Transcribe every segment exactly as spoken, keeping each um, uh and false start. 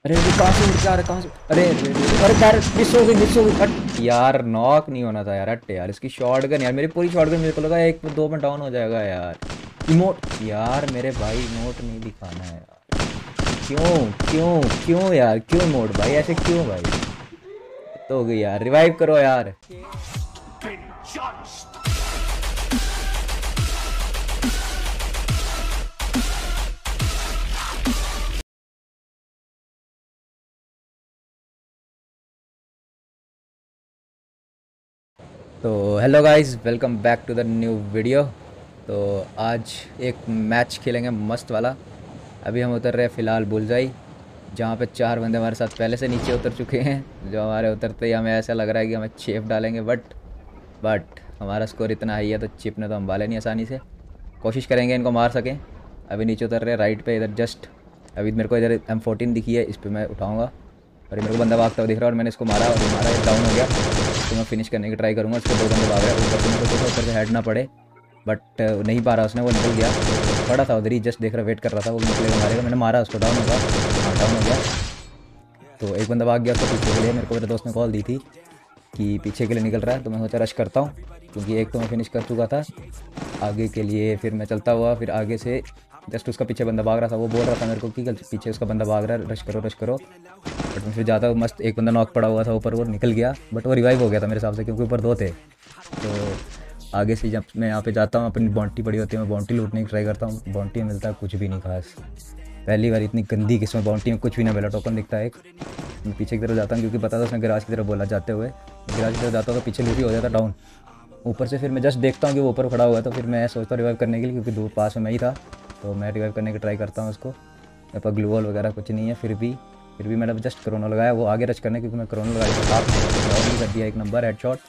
अरे ये कहाँ से उड़ के आ रहा है, कहाँ से? अरे अरे अरे, अरे यार मिस हो गई, मिस हो गई। हट यार, नॉक नहीं होना था यार। हट यार, इसकी शॉटगन यार, मेरी पूरी शॉटगन मेरे को लगा एक दो में डाउन हो जाएगा यार। इमोट यार, मेरे भाई इमोट नहीं दिखाना है यार। क्यों क्यों क्यों यार, क्यों इमोट भाई, ऐसे क्यों भाई? तो हो गई यार, रिवाइव करो यार। तो hello guys, welcome back to the new video. तो आज एक मैच खेलेंगे मस्त वाला। अभी हम उतर रहे हैं फ़िलहाल बुलजाई, जहाँ पे चार बंदे हमारे साथ पहले से नीचे उतर चुके हैं। जो हमारे उतरते ही हमें ऐसा लग रहा है कि हमें चेप डालेंगे, बट बट हमारा स्कोर इतना हाई है तो चिप ने तो हम वाले नहीं आसानी से। कोशिश करेंगे इनको मार सकें। अभी नीचे उतर रहे हैं राइट पे, इधर जस्ट। अभी मेरे को इधर एम फोर्टीन दिखी है, इस पर मैं उठाऊँगा। और ये मेरे को बंदा भागता हुआ दिख रहा है और मैंने इसको मारा और मारा, एक डाउन हो गया। तो मैं फिनिश करने की ट्राई करूँगा। इसके दो बंदे भाग रहे हैं ऊपर से, मेरे को ऊपर से हेड ना पड़े, बट नहीं पा रहा उसने, वो निकल गया। पड़ा था उधर ही, जस्ट देख रहा, वेट कर रहा था वो निकलेगा मारेगा। मैंने मारा उसको, डाउन होगा। हाँ, डाउन हो गया। तो एक बंदा भाग गया उसको पीछे के लिए। मेरे को मेरे दोस्त ने कॉल दी थी कि पीछे के लिए निकल रहा है, तो मैं सोचा रश करता हूँ, क्योंकि एक तो मैं फिनिश कर चुका था आगे के लिए। फिर मैं चलता हुआ, फिर आगे से जस्ट उसका पीछे बंदा भाग रहा था, वो बोल रहा था मेरे को कि पीछे उसका बंदा भाग रहा है, रश करो रश करो। बट मैं फिर ज़्यादा मस्त, एक बंदा नॉक पड़ा हुआ था ऊपर, वो निकल गया, बट वो रिवाइव हो गया था मेरे हिसाब से, क्योंकि ऊपर दो थे। तो आगे से जब मैं यहाँ पे जाता हूँ, अपनी बाउंटी पड़ी होती है, मैं बाउंटी लूटने की ट्राई करता हूँ। बाउंटी में मिलता है कुछ भी नहीं खास। पहली बार इतनी गंदी किस्म बाउंटी में कुछ भी ना मिला। टोकन दिखता है एक। मैं पीछे की तरफ जाता हूँ, क्योंकि पता था उसने गैराज की तरफ बोला जाते हुए। गैराज की तरफ जाता हूँ तो पीछे लूटी हो जाता डाउन। ऊपर से फिर मैं जस्ट देखता हूँ कि वो ऊपर खड़ा हुआ है, तो फिर मैं सोचता हूँ रिवाइव करने के लिए, क्योंकि दूर पास में मैं ही था। तो मैं रिवाइव करने की ट्राई करता हूँ उसको। मेरे पास ग्लू वॉल वगैरह कुछ नहीं है, फिर भी फिर भी मैंने जस्ट क्रोनो लगाया, वो आगे रच करने, क्योंकि मैं क्रोनो लगाया तो डाउन ही कर दिया, एक नंबर हेड शॉट।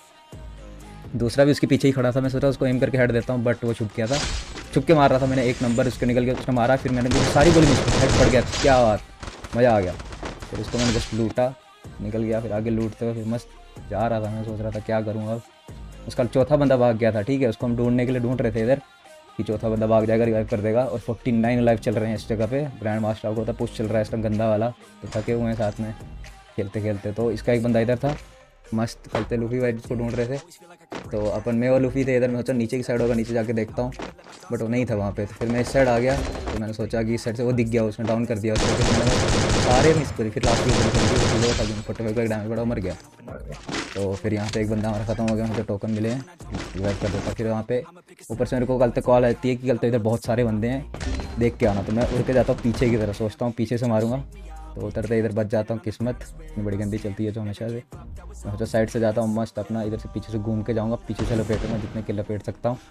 दूसरा भी उसके पीछे ही खड़ा था, मैं सोचा उसको एम करके हेड देता हूँ, बट वो छुप गया था। छुप के मार रहा था मैंने, एक नंबर उसको निकल गया, उसने मारा। फिर मैंने सारी गोली हेड पड़ गया, क्या बात, मज़ा आ गया। फिर उसको मैंने जस्ट लूटा, निकल गया। फिर आगे लूटते हुए फिर मस्त जा रहा था। मैं सोच रहा था क्या करूँ अब। उसका चौथा बंदा भाग गया था, ठीक है, उसको हम ढूंढने के लिए ढूंढ रहे थे इधर कि चौथा बंदा भाग जाएगा, रिवाइव कर देगा। और फोर्टी नाइन लाइव चल रहे हैं इस जगह पे। ग्रैंड मास्टर आउट होता, पुश चल रहा है इस टाइम गंदा वाला। तो थके हुए हैं साथ में खेलते खेलते। तो इसका एक बंदा इधर था, मस्त करते लूफी भाई जिसको ढूंढ रहे थे। तो अपन में और लूफी थे इधर। मैं सोचा नीचे की साइड होगा, नीचे जाके देखता हूँ, बट वो नहीं था वहाँ पे। तो फिर मैं इस साइड आ गया, तो मैंने सोचा कि इस साइड से वो दिख गया, उसने डाउन कर दिया उसको। फिर मैंने सारे मिस करी। फिर लास्ट में फोर्टी फाइव का डैमेज पड़ा, मर गया। तो फिर यहाँ पे एक बंदा हमारा खत्म हो गया, मुझे टोकन मिले हैं, रिवाइव कर देता। फिर वहाँ पे ऊपर से मेरे को गलत कॉल आती है कि गलत इधर बहुत सारे बंदे हैं, देख के आना। तो मैं उड़ के जाता हूँ पीछे की तरफ, सोचता हूँ पीछे से मारूंगा, तो उतरते इधर बच जाता हूँ। किस्मत इतनी बड़ी गंदी चलती है जो हमेशा से। मैं सोचा साइड से जाता हूँ मस्त अपना, इधर से पीछे से घूम के जाऊँगा, पीछे से लपेटूंगा जितने के लपेट सकता हूँ।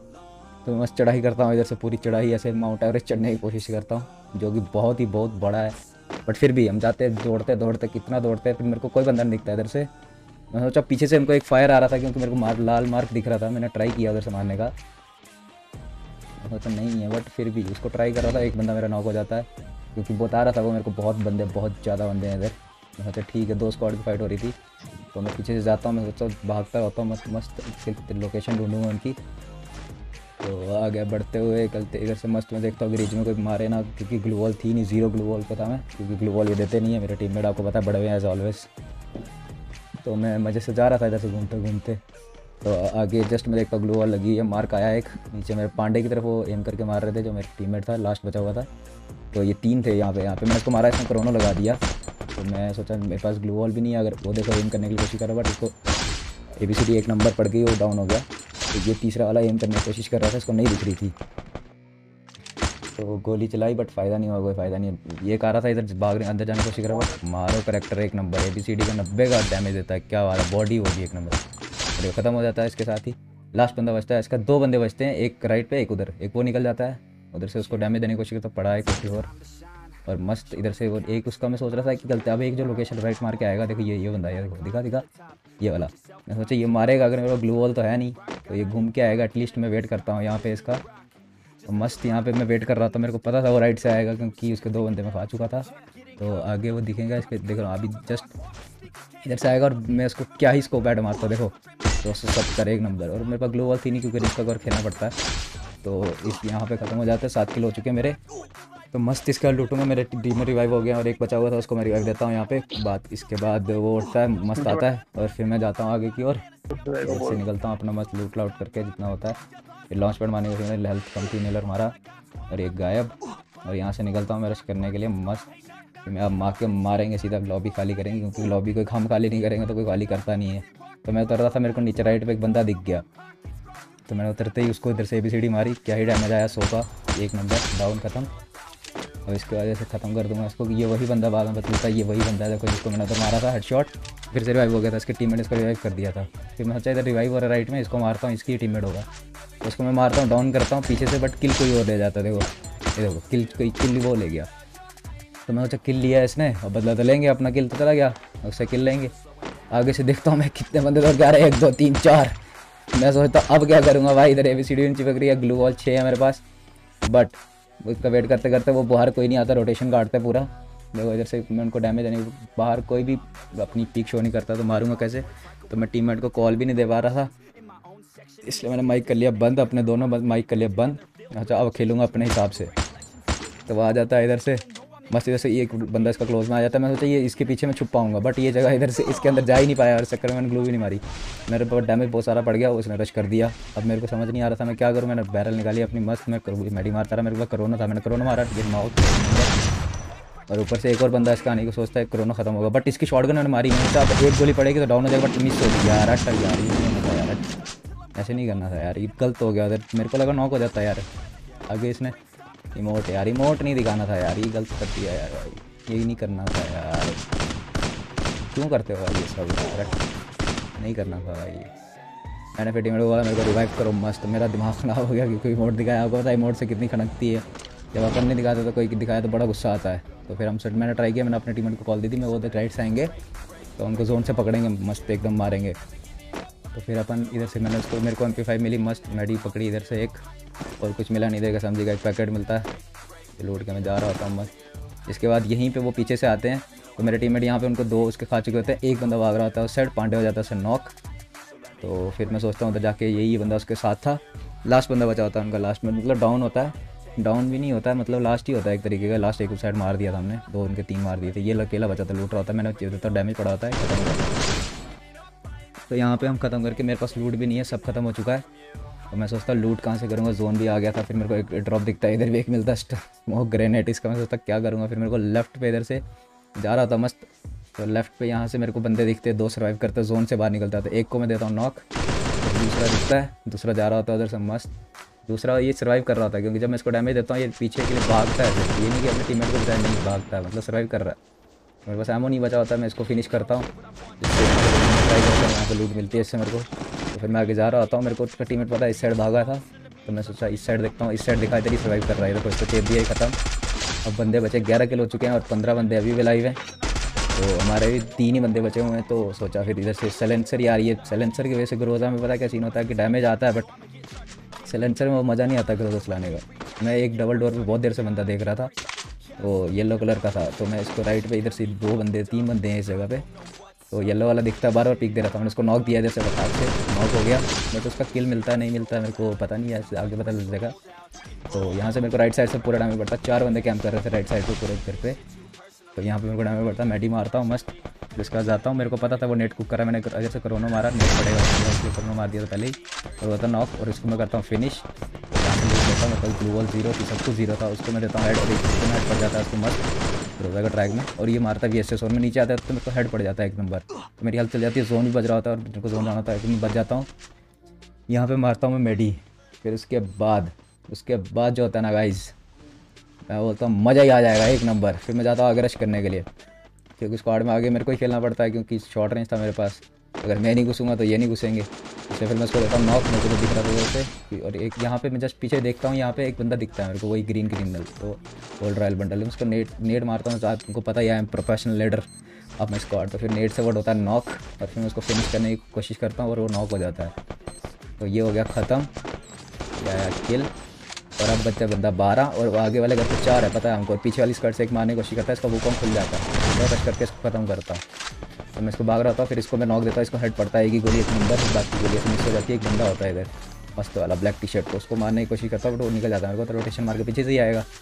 तो मस्त चढ़ाई करता हूँ इधर से, पूरी चढ़ाई ऐसे माउंट एवरेस्ट चढ़ने की कोशिश करता हूँ, जो कि बहुत ही बहुत बड़ा है। बट फिर भी हम जाते दौड़ते दौड़ते कितना दौड़ते हैं, फिर मेरे को कोई बंदा नहीं दिखता इधर से। मैं सोचा पीछे से हमको एक फायर आ रहा था, क्योंकि मेरे को मार लाल मार्क दिख रहा था। मैंने ट्राई किया उधर से मारने का, सोचा नहीं है, बट फिर भी उसको ट्राई कर रहा था। एक बंदा मेरा नॉक हो जाता है, क्योंकि बता रहा था वो मेरे को बहुत बंदे, बहुत ज़्यादा बंदे हैं इधर। मैं सोचा ठीक है, दो स्क्वाड की फाइट हो रही थी। तो मैं पीछे से जाता हूँ, मैं सोचा भागता रहता हूँ मस्त मस्त, सिर्फ लोकेशन ढूंढूंगा उनकी। तो आ गया बढ़ते हुए, कलते इधर से मस्त। मैं देखता हूँ कि रीच में कोई मारे ना, क्योंकि ग्लू वॉल थी नहीं, जीरो ग्लू वॉल पे था मैं, क्योंकि ग्लू वॉल ये देते नहीं है मेरे टीममेट, आपको पता है बड़े हुए हैं एज ऑलवेज। तो मैं मज़े से जा रहा था इधर से घूमते घूमते। तो आगे जस्ट मैं देखता हूँ ग्लू वॉल लगी है, मार्क आया एक नीचे मेरे पांडे की तरफ, वो एम करके मार रहे थे, जो मेरे टीममेट था लास्ट बचा हुआ था। तो ये तीन थे यहाँ पे यहाँ पे मैंने इसको मारा, इसने क्रोनो लगा दिया। तो मैं सोचा मेरे पास ग्लू वॉल भी नहीं है, अगर वो देखो एम करने की कोशिश करा, बट इसको ए बी सी डी एक नंबर पड़ गई, वो डाउन हो गया। तो ये तीसरा वाला एम करने की कोशिश कर रहा था, इसको नहीं दिख रही थी, तो गोली चलाई, बट फ़ायदा नहीं हुआ, कोई फ़ायदा नहीं। ये कह रहा था इधर भाग रहे अंदर जाने की कोशिश कर रहा, बट मारो करेक्टर एक नंबर, ए बी सी डी का नब्बे का डैमेज देता है, क्या वाला बॉडी होगी एक नंबर। और ख़त्म हो जाता है इसके साथ ही। लास्ट बंदा बचता है इसका, दो बंदे बचते हैं, एक राइट पे एक उधर, एक वो निकल जाता है उधर से, उसको डैमेज देने की कोशिश करता, पड़ा है कुछ और। और मस्त इधर से वो एक उसका, मैं सोच रहा था कि गलती, अब एक जो लोकेशन राइट मार के आएगा, देखो ये ये बंदा, ये देखो दिखा दिखा ये वाला। मैं सोचा ये मारेगा, अगर मेरा ग्लू वॉल तो है नहीं, तो ये घूम के आएगा एटलीस्ट। मैं वेट करता हूँ यहाँ पे इसका, तो मस्त यहाँ पे मैं वेट कर रहा था। मेरे को पता था वो राइट से आएगा, क्योंकि उसके दो बंदे मैं खा चुका था। तो आगे वो दिखेगा इसके, देख रहा हूँ अभी जस्ट इधर से आएगा, और मैं उसको क्या ही स्कोप ऐड मारता हूँ, देखो दो सौ सत्तर एक नंबर। और मेरे पास ग्लो वॉल थी नहीं, क्योंकि रिस्क का खेलना पड़ता है। तो इस यहाँ पे ख़त्म हो जाता है, सात किलो हो चुके हैं मेरे। तो मस्त इसका लूटूंगा। मेरे टीम में रिवाइव हो गया और एक बचा हुआ था उसको मैं रिवाइव देता हूँ यहाँ पे। बात इसके बाद वो उठता है, मस्त आता है और फिर मैं जाता हूँ आगे की ओर और से निकलता हूँ अपना मस्त लूट लाउट करके जितना होता है। फिर लॉन्च पैड मारने के फिर मैंने हेल्थ कम थी, नीलर मारा और एक गायब। और यहाँ से निकलता हूँ मैं रश करने के लिए मस्त। फिर मैं अब मार के मारेंगे, सीधा लॉबी खाली करेंगे क्योंकि लॉबी कोई हम खाली नहीं करेंगे तो कोई खाली करता नहीं है। तो मैं उतर रहा था, मेरे को नीचे राइट पे एक बंदा दिख गया तो मैंने उतरते ही उसको इधर से ए बी सी डी मारी। क्या ही डैमेज आया, सौ का, एक नंबर डाउन खत्म। और इसके वजह से ख़त्म कर दूंगा इसको कि ये वही बंदा बाद में बतलता है, ये वही बंदा है देखो जिसको मैंने उधर मारा था हेडशॉट। फिर से रिवाइव हो गया था, इसके टीममेट इसको रिवाइव कर दिया था। फिर मैं सोचा इधर रिवाइव हो रहा है राइट में, इसको मारता हूँ, इसकी टीममेट होगा तो उसको मैं मारता हूँ, डाउन करता हूँ पीछे से, बट किल कोई और ले जाता है। देखो ये देखो किल कोई किल वो ले गया। तो मैं सोचा किल लिया इसने और बदला तो लेंगे, अपना किल तो चला गया, उससे किल लेंगे। आगे से देखता हूँ मैं कितने बंदे दौड़ के आ रहे हैं, एक दो तीन चार। मैं सोचता हूँ अब क्या करूँगा भाई, इधर ए बी सी डी चिपक रही है, ग्लू वॉल छः है मेरे पास। बट उसका वेट करते करते वो बाहर कोई नहीं आता, रोटेशन काटता है पूरा। देखो इधर से मैं उनको डैमेज नहीं, बाहर कोई भी अपनी पीक शो नहीं करता तो मारूंगा कैसे। तो मैं टीममेट को कॉल भी नहीं दे पा रहा था, इसलिए मैंने माइक कर लिया बंद, अपने दोनों माइक कर लिया बंद। अच्छा अब खेलूँगा अपने हिसाब से। तो वो आ जाता है इधर से मस्त, इधर से एक बंदा इसका क्लोज में आ जाता है। मैं सोचा ये इसके पीछे मैं छुप पाऊंगा, बट ये जगह इधर से इसके अंदर जा ही नहीं पाया और चक्कर में मैंने ग्लू भी नहीं मारी। मेरे पर डैमेज बहुत सारा पड़ गया, उसने रश कर दिया। अब मेरे को समझ नहीं आ रहा था मैं क्या करूँ, मैंने बैरल निकाली अपनी मस्त, मैं मेडी मारता रहा, मेरे पास कोरोना था, मैंने कोरोना मारा माउथ। और ऊपर से एक और बंदा इसका आने को सोचता है कोरोना खत्म होगा, बट इसकी शॉटगन मैंने मारी नहीं था। अब एक गोली पड़ेगी तो डाउन हो जाएगा, बट मिस हो गया यार। अट्ठा यार ये नहीं होता यार, ऐसे नहीं करना था यार, ये गलत हो गया। मेरे को लगा नॉक हो जाता है यार। आगे इसने इमोट यार, इमोट नहीं दिखाना था यार, ये गलत कर दिया यार भाई, यही नहीं करना था यार। क्यों करते हो भाई ये सब यार, नहीं करना था भाई। मैंने फिर टीममेट को बोला मेरे को रिवाइव करो मस्त, मेरा दिमाग खराब हो गया क्योंकि इमोट दिखाया, आपको पता है इमोट से कितनी खनकती है। जब अपन नहीं दिखाते तो कोई दिखाया तो बड़ा गुस्सा आता है। तो फिर हम सेट मैंने ट्राई किया, मैंने अपने टीममेट को कॉल दी थी, मैं वो राइट से आएंगे तो उनको जोन से पकड़ेंगे मस्त एकदम मारेंगे। तो फिर अपन इधर से मैंने उसको, मेरे को एम पी फाइव मिली मस्त, मेडी पकड़ी इधर से एक, और कुछ मिला नहीं देगा समझेगा, एक पैकेट मिलता है, ये लूट के मैं जा रहा होता हूँ मस्त। इसके बाद यहीं पे वो पीछे से आते हैं तो मेरे टीममेट यहाँ पे उनको दो उसके खा चुके होते हैं, एक बंदा भाग रहा होता है उस साइड, पांडे हो जाता है उससे नॉक। तो फिर मैं सोचता हूँ उधर जाके यही बंदा उसके साथ था, लास्ट बंदा बचा होता है उनका, लास्ट में मतलब डाउन होता है, डाउन भी नहीं होता है मतलब लास्ट ही होता है एक तरीके का। लास्ट एक उस साइड मार दिया था हमने, दो उनके तीन मार दिए थे, ये अकेला बचा था, लूट रहा होता है, मैंने तो डैमेज पड़ा होता है, खत्म हो जाता है। तो यहाँ पे हम ख़त्म करके, मेरे पास लूट भी नहीं है, सब खत्म हो चुका है। तो मैं सोचता लूट कहाँ से करूँगा, जोन भी आ गया था। फिर मेरे को एक ड्रॉप दिखता है, इधर भी एक मिलता है स्मोक ग्रेनेड, इसका मैं सोचता क्या करूँगा। फिर मेरे को लेफ्ट पे इधर से जा रहा था मस्त, तो लेफ्ट पे यहाँ से मेरे को बंदे दिखते, दो सर्वाइव करते, जोन से बाहर निकलता था, एक को मैं देता हूँ नॉक, दूसरा दिखता है, दूसरा जा रहा होता है उधर से मस्त, दूसरा ये सर्वाइव कर रहा था क्योंकि जब मैं इसको डैमेज देता हूँ ये पीछे के लिए भागता है, ये नहीं कि अपने टीममेट को बचाए, नहीं भागता है, मतलब सर्वाइव कर रहा है। मेरे पास एमो नहीं बचा होता, मैं इसको फिनिश करता हूँ, यहाँ पर लूट मिलती है इससे मेरे को। तो फिर मैं आगे जा रहा होता हूँ, मेरे को उसका टीममेट पता है इस साइड भागा था, तो मैं सोचा इस साइड देखता हूँ, इस साइड दिखाई तेरी सर्वाइव कर रहा है, देखो इसको चेप दिया ही खत्म। अब बंदे बचे ग्यारह किल हो चुके हैं और पंद्रह बंदे अभी भी लाइव हैं, तो हमारे भी तीन ही बंदे बचे हुए हैं। तो सोचा फिर इधर से सैलेंसर यार, ये सैलेंसर की वजह से ग्रोजा में पता क्या सीन होता है कि डैमेज आता है, बट सैलेंसर में वो मज़ा नहीं आता ग्रोजा चलाने का। मैं एक डबल डोर पे बहुत देर से बंदा देख रहा था, वो येलो कलर का था, तो मैं इसको राइट पे इधर से दो बंदे तीन बंदे हैं इस जगह पे, तो येलो वाला दिखता है, बार बार पीक दे रहा था, मैंने उसको नॉक दिया इधर से बता से, नॉक हो गया, बट उसका किल मिलता है नहीं मिलता है मेरे को पता नहीं है, आगे पता लग जाएगा। तो यहाँ से मेरे को राइट साइड से पूरा डैमेज पड़ता, चार बंदे कैंप कर रहे थे राइट साइड पे पूरे घर पे, तो यहाँ पे मेरे को डैमेज पड़ता, मैडी मारता हूँ मस्त, जिसका जाता हूँ, मेरे को पता था वो नेट कुक करा, मैंने अगर से कोरोना मारा नेट पड़ेगा, इसलिए कोरोना मार दिया था पहले ही, और वो था नॉक, और इसको मैं करता हूँ फिनिश। यहाँ से देता हूँ मतलब ग्लू वॉल जीरो थी, सब कुछ जीरो था, उसको मैं देता हूँ हेड, और इसको हेड पड़ जाता है उसको मस्त रोजा का ट्रैक में, और ये मारता भी ऐसे जोन में नीचे आता है तो मेरे को हेड पड़ जाता है एक नंबर, तो मेरी हेल्थ चल जाती है, जोन भी बज रहा होता है और मेरे को जोन जाना होता है, मैं बच जाता हूँ। यहाँ पे मारता हूँ मैं मेडी, फिर उसके बाद उसके बाद जो होता है ना गाइस, मैं बोलता हूँ मज़ा ही आ जाएगा एक नंबर। फिर मैं जाता हूँ आगे रश करने के लिए, क्योंकि स्क्वाड में आगे मेरे को ही खेलना पड़ता है क्योंकि शॉर्ट रेंज था मेरे पास, अगर मैं नहीं घुसूँगा तो ये नहीं घुसेंगे, इसलिए फिर मैं उसको देता हूँ नॉक, मेरे को तो दिख रहा था वैसे। और एक यहाँ पे मैं जस्ट पीछे देखता हूँ, यहाँ पे एक बंदा दिखता है मेरे को, वही ग्रीन क्रिमिनल, तो गोल्ड रॉयल बंडल है, उसको नेट नेट मारता हूँ, साथ उनको पता ही है प्रोफेशनल लीडर अब मैं स्क्वाड, तो फिर नेट से वर्ड होता है नॉक, और फिर मैं उसको फिनिश करने की कोशिश करता हूँ और वो नॉक हो जाता है। तो ये हो गया ख़त्म, या किल, और अब बच्चा बंदा बारह, और वो आगे वाले घर पे चार है पता है हमको, पीछे वाली स्कर्ट से एक मारने की कोशिश करता है, इसका वूकॉम खुल जाता है, तो रश करके इसको खत्म करता हूँ। तो मैं इसको भाग रहा था, फिर इसको मैं नॉक देता हूँ, इसको हेड पड़ता है, एक ही गोली एक नंबर, बाकी गोली से मिस हो जाती है। एक बंदा होता है इधर मस्त वाला ब्लैक टी शर्ट, तो उसको मारने की कोशिश करता हूँ, बट वो निकल जाता है मेरे को, तो रोटेशन मार के पीछे से ही आएगा,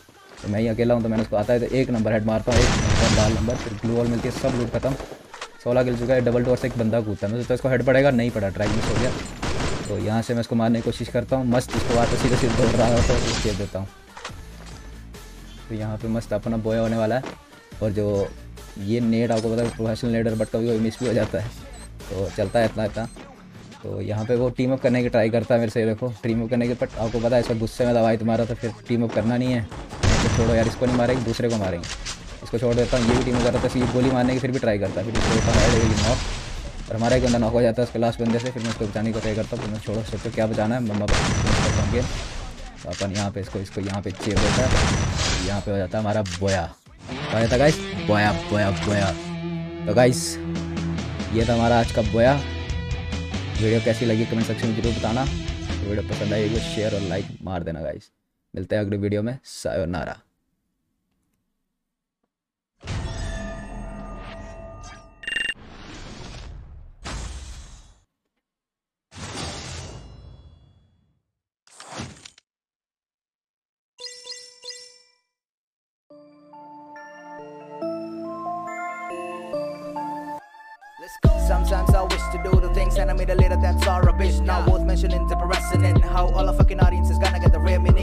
तो मैं ही अकेला हूँ, तो मैंने उसको आता है तो एक नंबर हेड मारता हूँ, एक नंबर लाल नंबर, फिर ग्लू वॉल मिलती है, सब लूट खत्म। सोलह किल चुका है। डबल डोर से एक बंदा कूदता है, मैं सोचता इसको हेड पड़ेगा, नहीं पड़ा, ट्राई मिस हो गया। तो यहाँ से मैं इसको मारने की कोशिश करता हूँ, मस्त इसको वापस सीधे सीधे दौड़ रहा होता है तो खेल देता हूँ। तो यहाँ पे मस्त अपना बोया होने वाला है। और जो ये नेट आपको पता है प्रोफेशनल नेडर, बट कभी कभी मिस भी हो जाता है, तो चलता है इतना इतना। तो यहाँ पे वो टीम अप करने की ट्राई करता है मेरे से, देखो टीम अप करने के, बट आपको पता है इसका गुस्से में दवाई तुम्हारा, तो फिर टीम अप करना नहीं है। तो छोड़ो यार, इसको नहीं मारेंगे, दूसरे को मारेंगे। इसको छोड़ देता हूँ, ये भी टीम अप कर रहा था, ये गोली मारने की फिर भी ट्राई करता है, फिर इसको होता है नॉक, और हमारा एक बंदा नॉक हो जाता है उसके लास्ट बंदे से। फिर मैं उसको बचाने को ट्राई करता हूँ, फिर मैं छोड़ो सोचो क्या बचाना है, मम्मा पापा गेम। तो अपन यहाँ पे इसको इसको यहाँ पे चेयर देता है, यहाँ पे हो जाता है हमारा बोया। क्या था गाइस? बोया बोया बोया। तो गाइस ये था हमारा आज का बोया। वीडियो कैसी लगी कमेंट सेक्शन में जरूर बताना। तो वीडियो पसंद आई तो शेयर और लाइक मार देना गाइस। मिलते हैं अगले वीडियो में। सायोनारा। Sometimes I wish to do the things and I made a later that's all rubbish. Now worth mentioning to harassing and how all the fucking audience is gonna get the real meaning.